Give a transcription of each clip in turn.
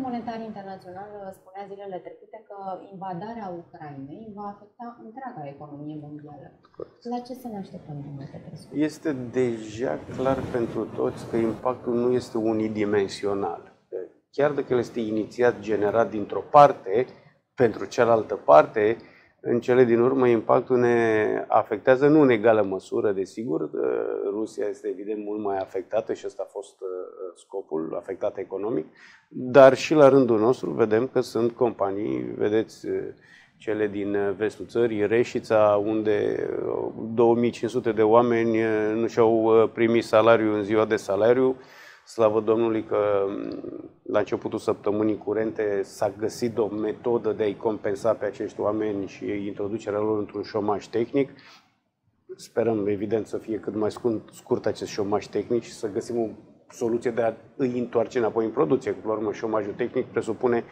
Monetar Internațional spunea zilele trecute că invadarea Ucrainei va afecta întreaga economie mondială. La ce să ne așteptăm, domnule Petrescu? Este deja clar pentru toți că impactul nu este unidimensional. Chiar dacă el este inițiat, generat dintr-o parte, pentru cealaltă parte, în cele din urmă, impactul ne afectează nu în egală măsură, desigur. Rusia este evident mult mai afectată și ăsta a fost scopul, afectată economic, dar și la rândul nostru vedem că sunt companii, vedeți, cele din vestul țării, Reșița, unde 2500 de oameni nu și-au primit salariul în ziua de salariu. Slavă Domnului că la începutul săptămânii curente s-a găsit o metodă de a-i compensa pe acești oameni și introducerea lor într-un șomaj tehnic. Sperăm, evident, să fie cât mai scurt acest șomaj tehnic și să găsim o soluție de a îi întoarce înapoi în producție. Cu urmă, șomajul tehnic presupune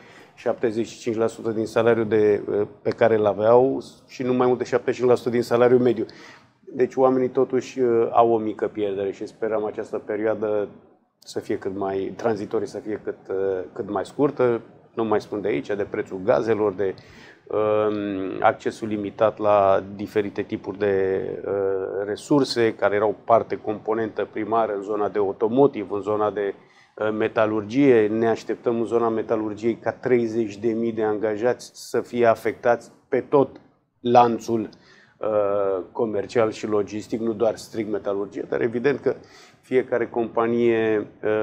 75% din salariul pe care îl aveau și nu mai mult de 75% din salariul mediu. Deci oamenii totuși au o mică pierdere și sperăm această perioadă să fie cât mai tranzitorie, să fie cât mai scurtă. Nu mai spun de aici, de prețul gazelor, de accesul limitat la diferite tipuri de resurse care erau parte componentă primară în zona de automotive, în zona de metalurgie. Ne așteptăm în zona metalurgiei ca 30.000 de angajați să fie afectați pe tot lanțul comercial și logistic, nu doar strict metalurgie, dar evident că fiecare companie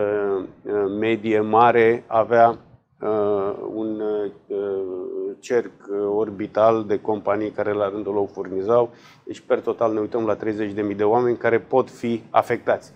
medie, mare, avea un cerc orbital de companii care la rândul lor furnizau. Deci, per total, ne uităm la 30.000 de oameni care pot fi afectați.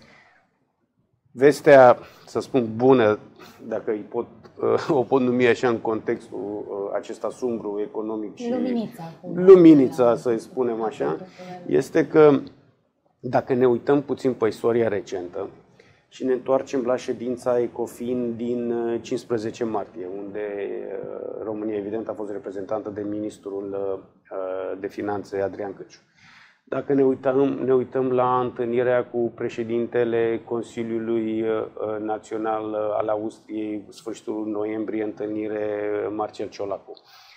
Vestea, să spun, bună, dacă o pot numi așa în contextul acesta sumbru, economic și luminița, să spunem așa, este că dacă ne uităm puțin pe istoria recentă și ne întoarcem la ședința ECOFIN din 15 martie, unde România, evident, a fost reprezentată de ministrul de finanțe Adrian Căciu. Dacă ne uităm la întâlnirea cu președintele Consiliului Național al Austriei, sfârșitul noiembrie, întâlnire Marcel Ciolacu,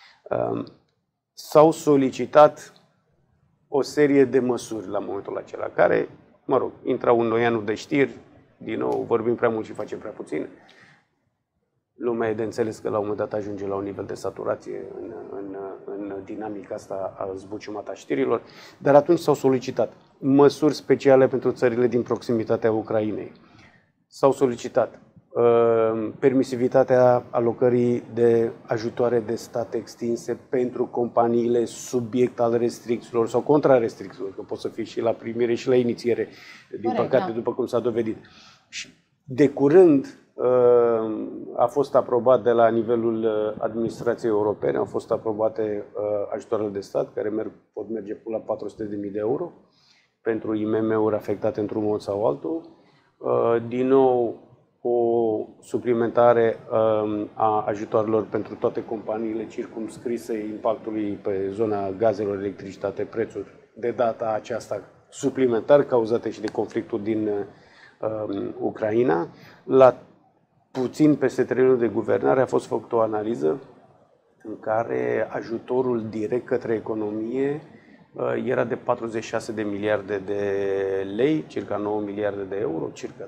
s-au solicitat o serie de măsuri la momentul acela, care, mă rog, intrau în noianul de știri, din nou vorbim prea mult și facem prea puțin. Lumea e de înțeles că la un moment dat ajunge la un nivel de saturație în dinamica asta a zbuciumată a știrilor, dar atunci s-au solicitat măsuri speciale pentru țările din proximitatea Ucrainei. S-au solicitat permisivitatea alocării de ajutoare de stat extinse pentru companiile subiect al restricțiilor sau contra restricțiilor, că pot să fie și la primire și la inițiere, din păcate, după cum s-a dovedit. Și de curând a fost aprobat de la nivelul administrației europene, au fost aprobate ajutoarele de stat care pot merge până la 400.000 de euro pentru IMM-uri afectate într-un mod sau altul. Din nou, o suplimentare a ajutoarelor pentru toate companiile circumscrise impactului pe zona gazelor, electricitate, prețuri, de data aceasta suplimentar, cauzate și de conflictul din Ucraina. La puțin peste 3 luni de guvernare a fost făcută o analiză în care ajutorul direct către economie era de 46 de miliarde de lei, circa 9 miliarde de euro, circa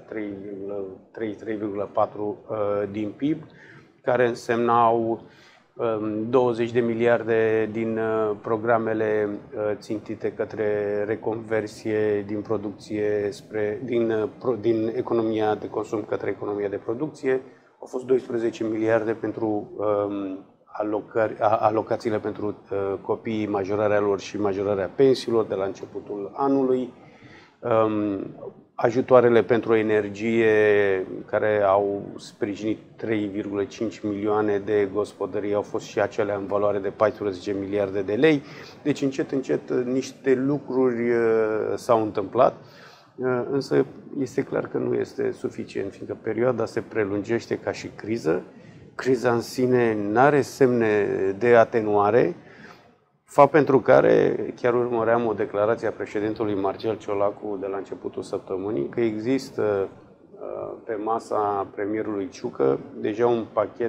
3,4 din PIB, care însemnau 20 de miliarde din programele țintite către reconversie din producție din economia de consum către economia de producție. Au fost 12 miliarde pentru alocațiile pentru copii, majorarea lor și majorarea pensiilor de la începutul anului. Ajutoarele pentru energie care au sprijinit 3,5 milioane de gospodării au fost și acelea în valoare de 14 miliarde de lei. Deci încet, încet niște lucruri s-au întâmplat, însă este clar că nu este suficient, fiindcă perioada se prelungește ca și criză. Criza în sine nu are semne de atenuare, fapt pentru care chiar urmăream o declarație a președintelui Marcel Ciolacu de la începutul săptămânii că există pe masa premierului Ciucă deja un pachet,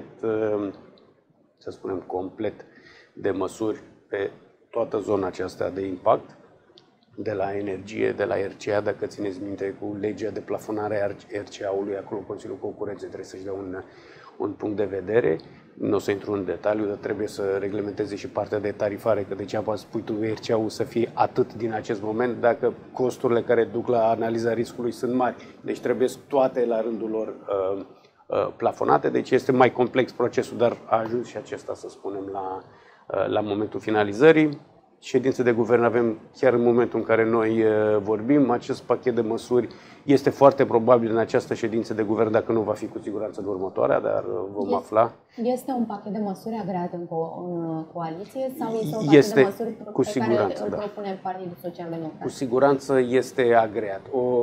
să spunem, complet de măsuri pe toată zona aceasta de impact, de la energie, de la RCA, dacă țineți minte, cu legea de plafonare a RCA-ului, acolo Consiliul Concurenței trebuie să-și dea un punct de vedere. Nu o să intru în detaliu, dar trebuie să reglementeze și partea de tarifare, că degeaba spui tu RCA-ul să fie atât din acest moment dacă costurile care duc la analiza riscului sunt mari. Deci trebuie toate la rândul lor plafonate, deci este mai complex procesul, dar a ajuns și acesta, să spunem, la momentul finalizării. Ședință de guvern avem chiar în momentul în care noi vorbim. Acest pachet de măsuri este foarte probabil în această ședință de guvern, dacă nu va fi cu siguranță de următoarea, dar vom afla. Este un pachet de măsuri agreat în coaliție sau este un pachet de măsuri pe care îl propune Partidul Social-Democrat? Cu siguranță este agreat.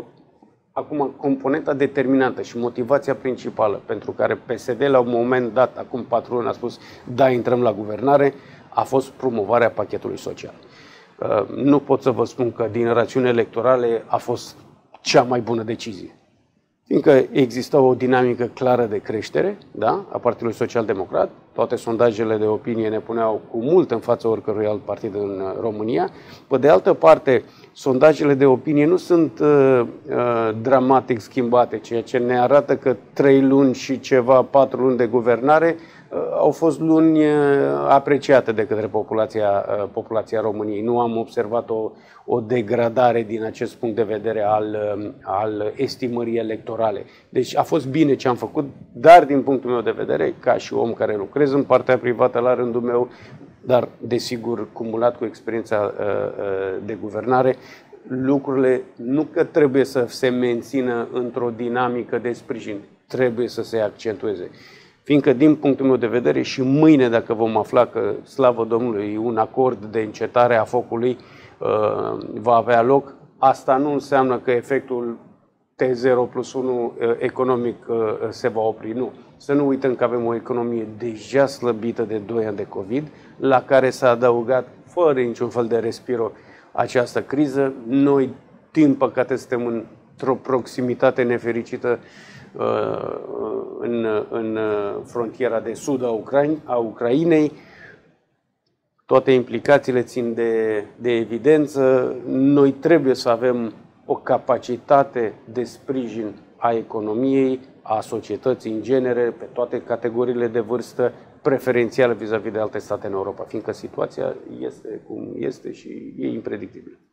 Acum, componenta determinantă și motivația principală pentru care PSD la un moment dat, acum 4 luni, a spus da, intrăm la guvernare, a fost promovarea pachetului social. Nu pot să vă spun că din rațiuni electorale a fost cea mai bună decizie. Fiindcă exista o dinamică clară de creștere, da, a Partidului Social-Democrat, toate sondajele de opinie ne puneau cu mult în fața oricărui alt partid în România. Pe de altă parte, sondajele de opinie nu sunt dramatic schimbate, ceea ce ne arată că 3 luni și ceva, 4 luni de guvernare au fost luni apreciate de către populația României. Nu am observat o degradare din acest punct de vedere al estimării electorale. Deci a fost bine ce am făcut, dar din punctul meu de vedere, ca și om care lucrez în partea privată la rândul meu, dar desigur cumulat cu experiența de guvernare, lucrurile nu că trebuie să se mențină într-o dinamică de sprijin, trebuie să se accentueze. Fiindcă, din punctul meu de vedere, și mâine, dacă vom afla că, slavă Domnului, un acord de încetare a focului va avea loc, asta nu înseamnă că efectul T0+1 economic se va opri. Nu. Să nu uităm că avem o economie deja slăbită de 2 ani de COVID, la care s-a adăugat, fără niciun fel de respiro, această criză. Noi, din păcate, suntem într-o proximitate nefericită în frontiera de sud a Ucrainei. Toate implicațiile țin de evidență. Noi trebuie să avem o capacitate de sprijin a economiei, a societății în genere, pe toate categoriile de vârstă, preferențială vis-a-vis de alte state în Europa, fiindcă situația este cum este și e impredictibilă.